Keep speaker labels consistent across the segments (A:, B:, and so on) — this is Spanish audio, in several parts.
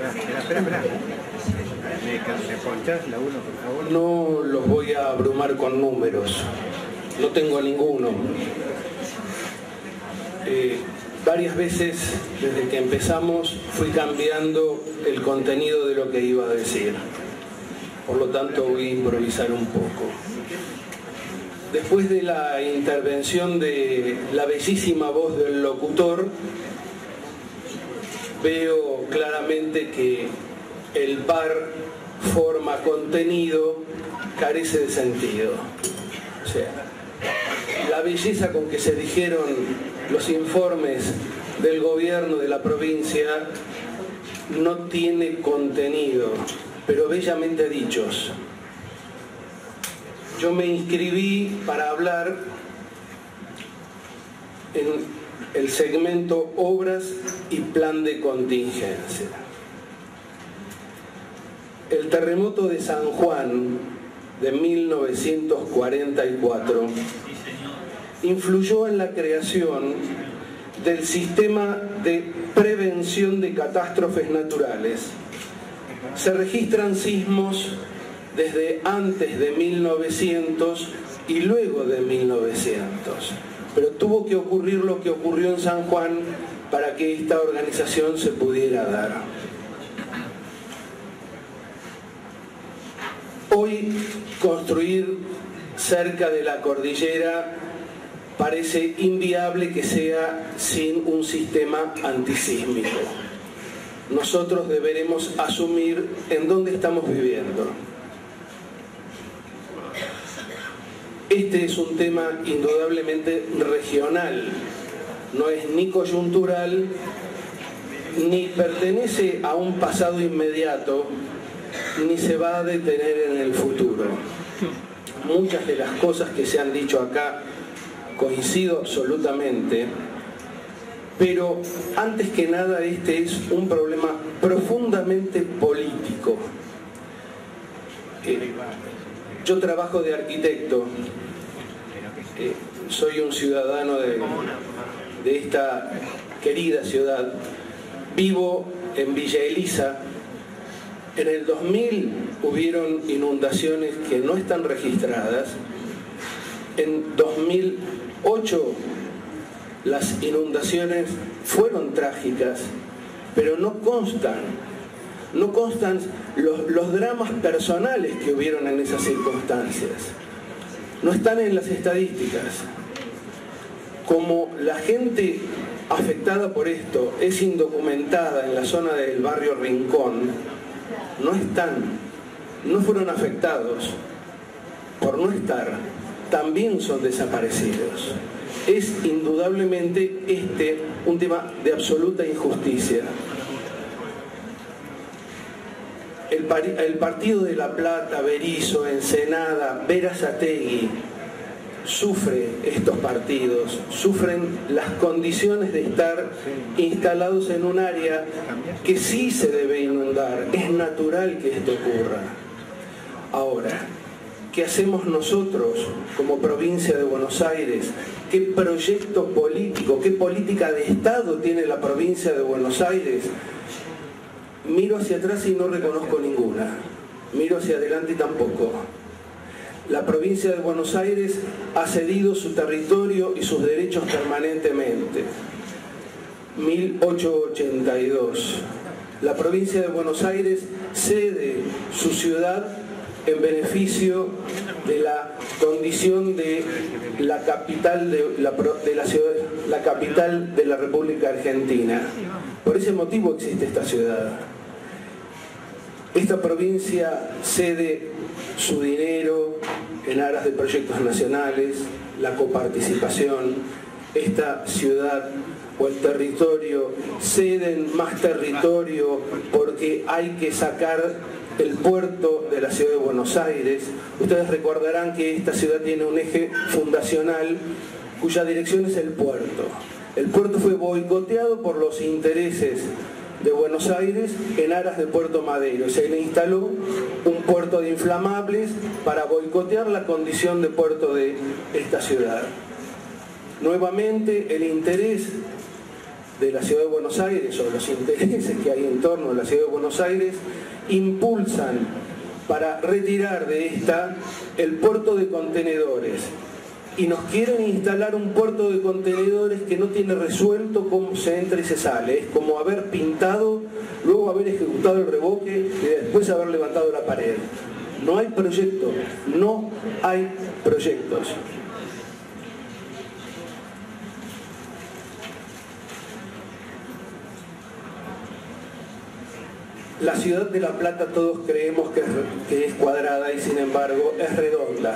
A: Espera. ¿Me ponchás la 1, por favor?
B: No los voy a abrumar con números. No tengo ninguno. Varias veces desde que empezamos fui cambiando el contenido de lo que iba a decir. Por lo tanto voy a improvisar un poco. Después de la intervención de la bellísima voz del locutor, veo claramente que el par forma contenido carece de sentido. O sea, la belleza con que se dijeron los informes del gobierno de la provincia no tiene contenido, pero bellamente dichos. Yo me inscribí para hablar en el segmento Obras y Plan de Contingencia. El terremoto de San Juan de 1944 influyó en la creación del sistema de prevención de catástrofes naturales. Se registran sismos desde antes de 1900 y luego de 1900. Pero tuvo que ocurrir lo que ocurrió en San Juan para que esta organización se pudiera dar. Hoy construir cerca de la cordillera parece inviable que sea sin un sistema antisísmico. Nosotros deberemos asumir en dónde estamos viviendo. Este es un tema indudablemente regional, no es ni coyuntural, ni pertenece a un pasado inmediato, ni se va a detener en el futuro. Muchas de las cosas que se han dicho acá coincido absolutamente, pero antes que nada este es un problema profundamente político. Yo trabajo de arquitecto, soy un ciudadano de esta querida ciudad, vivo en Villa Elisa. En el 2000 hubieron inundaciones que no están registradas. En 2008 las inundaciones fueron trágicas, pero no constan los dramas personales que hubieron en esas circunstancias. No están en las estadísticas. Como la gente afectada por esto es indocumentada en la zona del barrio Rincón, no fueron afectados por no estar, también son desaparecidos. Es indudablemente un tema de absoluta injusticia. El partido de La Plata, Berisso, Ensenada, Berazategui, sufre estos partidos, sufren las condiciones de estar instalados en un área que sí se debe inundar. Es natural que esto ocurra. Ahora, ¿qué hacemos nosotros como provincia de Buenos Aires? ¿Qué proyecto político, qué política de Estado tiene la provincia de Buenos Aires? Miro hacia atrás y no reconozco ninguna. Miro hacia adelante y tampoco. La provincia de Buenos Aires ha cedido su territorio y sus derechos permanentemente. 1882. La provincia de Buenos Aires cede su ciudad en beneficio de la condición de la capital de la ciudad, la capital de la República Argentina. Por ese motivo existe esta ciudad. Esta provincia cede su dinero en aras de proyectos nacionales, la coparticipación. Esta ciudad o el territorio ceden más territorio porque hay que sacar el puerto de la ciudad de Buenos Aires. Ustedes recordarán que esta ciudad tiene un eje fundacional cuya dirección es el puerto. El puerto fue boicoteado por los intereses de Buenos Aires en aras de Puerto Madero. Se le instaló un puerto de inflamables para boicotear la condición de puerto de esta ciudad. Nuevamente el interés de la Ciudad de Buenos Aires o los intereses que hay en torno a la Ciudad de Buenos Aires impulsan para retirar de esta el puerto de contenedores. Y nos quieren instalar un puerto de contenedores que no tiene resuelto cómo se entra y se sale. Es como haber pintado, luego haber ejecutado el revoque y después haber levantado la pared. No hay proyecto, no hay proyectos. La ciudad de La Plata todos creemos que es cuadrada y sin embargo es redonda.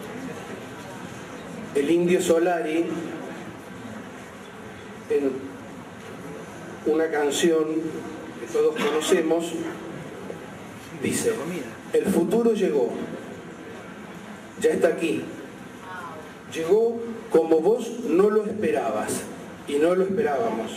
B: El Indio Solari, en una canción que todos conocemos, dice: el futuro llegó, ya está aquí, llegó como vos no lo esperabas y no lo esperábamos.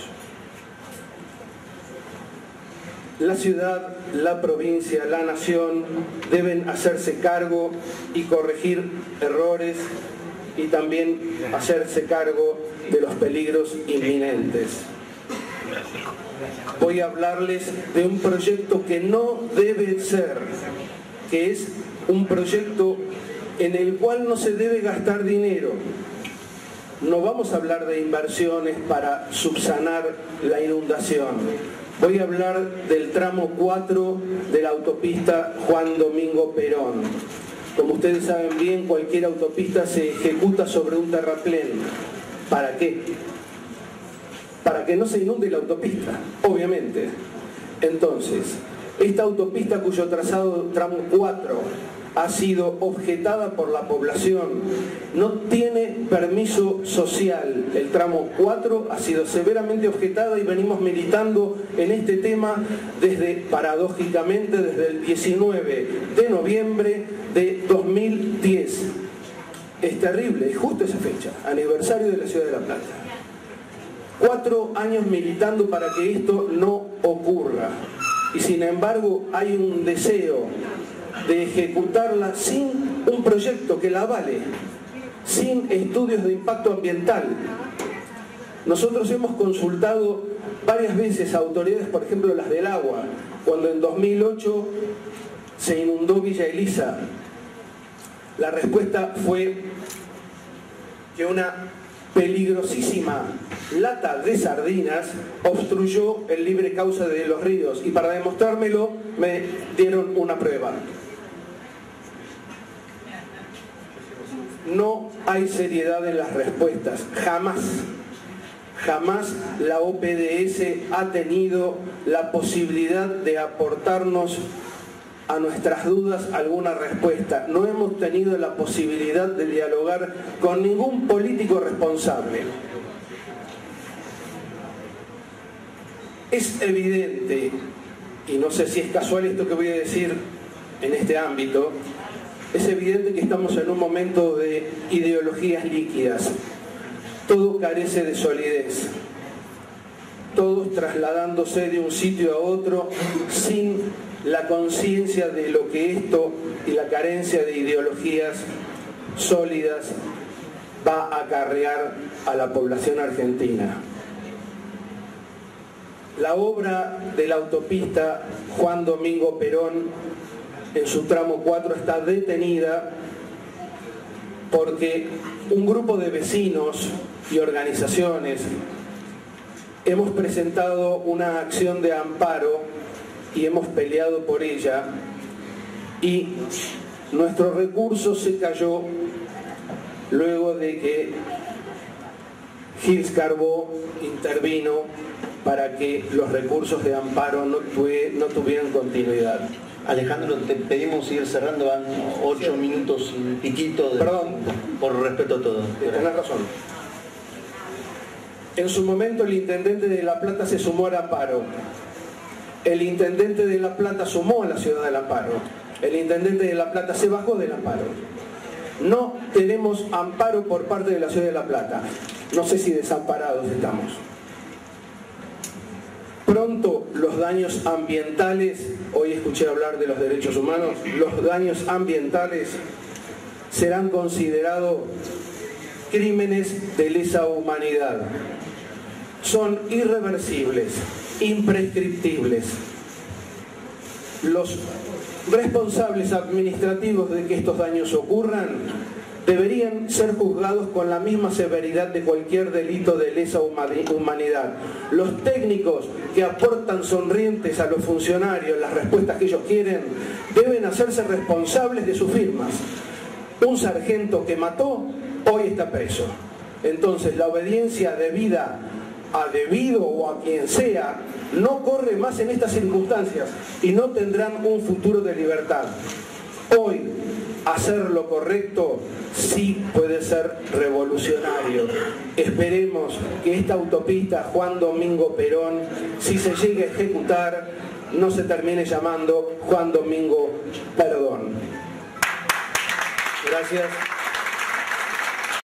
B: La ciudad, la provincia, la nación deben hacerse cargo y corregir errores y también hacerse cargo de los peligros inminentes. Voy a hablarles de un proyecto que no debe ser, que es un proyecto en el cual no se debe gastar dinero. No vamos a hablar de inversiones para subsanar la inundación. Voy a hablar del tramo 4 de la autopista Juan Domingo Perón. Como ustedes saben bien, cualquier autopista se ejecuta sobre un terraplén. ¿Para qué? Para que no se inunde la autopista, obviamente. Entonces, esta autopista cuyo trazado tramo 4 ha sido objetada por la población, no tiene permiso social. El tramo 4 ha sido severamente objetada y venimos militando en este tema paradójicamente, desde el 19 de noviembre de 2010. Es terrible, es justo esa fecha, aniversario de la Ciudad de La Plata. 4 años militando para que esto no ocurra. Y sin embargo hay un deseo de ejecutarla sin un proyecto que la avale, sin estudios de impacto ambiental. Nosotros hemos consultado varias veces a autoridades, por ejemplo las del agua, cuando en 2008 se inundó Villa Elisa. La respuesta fue que una peligrosísima lata de sardinas obstruyó el libre cauce de los ríos, y para demostrármelo me dieron una prueba. No hay seriedad en las respuestas, jamás la OPDS ha tenido la posibilidad de aportarnos a nuestras dudas alguna respuesta. No hemos tenido la posibilidad de dialogar con ningún político responsable. Es evidente, y no sé si es casual esto que voy a decir en este ámbito, es evidente que estamos en un momento de ideologías líquidas. Todo carece de solidez. Todos trasladándose de un sitio a otro sin la conciencia de lo que esto y la carencia de ideologías sólidas va a acarrear a la población argentina. La obra de la autopista Juan Domingo Perón en su tramo 4 está detenida porque un grupo de vecinos y organizaciones hemos presentado una acción de amparo y hemos peleado por ella, y nuestro recurso se cayó luego de que Gils Carbó intervino para que los recursos de amparo no tuvieran continuidad.
C: Alejandro, te pedimos ir cerrando, van 8 minutos y piquito.
B: Perdón.
C: Por respeto a todo.
B: Tenés razón. En su momento el intendente de La Plata se sumó al amparo. El intendente de La Plata sumó a la ciudad del amparo. El intendente de La Plata se bajó del amparo. No tenemos amparo por parte de la ciudad de La Plata. No sé si desamparados estamos. Pronto los daños ambientales, hoy escuché hablar de los derechos humanos, los daños ambientales serán considerados crímenes de lesa humanidad. son irreversibles, imprescriptibles. Los responsables administrativos de que estos daños ocurran deberían ser juzgados con la misma severidad de cualquier delito de lesa humanidad. Los técnicos que aportan sonrientes a los funcionarios las respuestas que ellos quieren deben hacerse responsables de sus firmas. Un sargento que mató hoy está preso. Entonces la obediencia debida a debido o a quien sea no corre más en estas circunstancias y no tendrán un futuro de libertad. Hoy hacer lo correcto sí puede ser revolucionario. Esperemos que esta autopista Juan Domingo Perón, si se llegue a ejecutar, no se termine llamando Juan Domingo Perdón. Gracias.